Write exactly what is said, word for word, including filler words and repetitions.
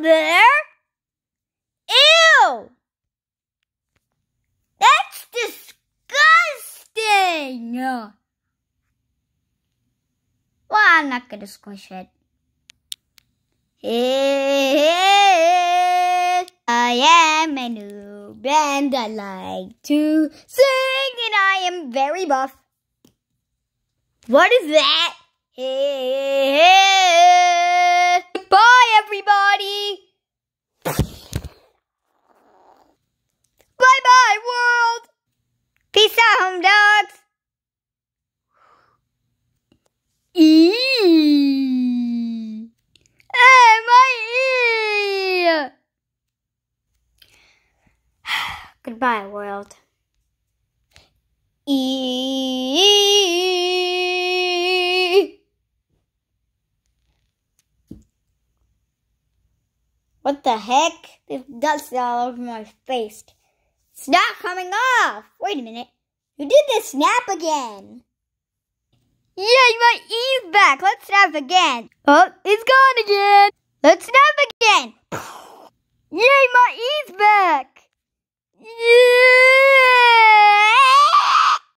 there. Ew! That's disgusting! Well, I'm not gonna squish it. I am a noob and I like to sing and I am very buff. What is that? Bye, everybody! Bye-bye, world! Peace out, home dogs! Eee! Hey, my ear! Goodbye, world. Eee! What the heck? There's dust all over my face. It's not coming off! Wait a minute. You did the snap again! Yay, my e's back! Let's snap again! Oh, it's gone again! Let's snap again!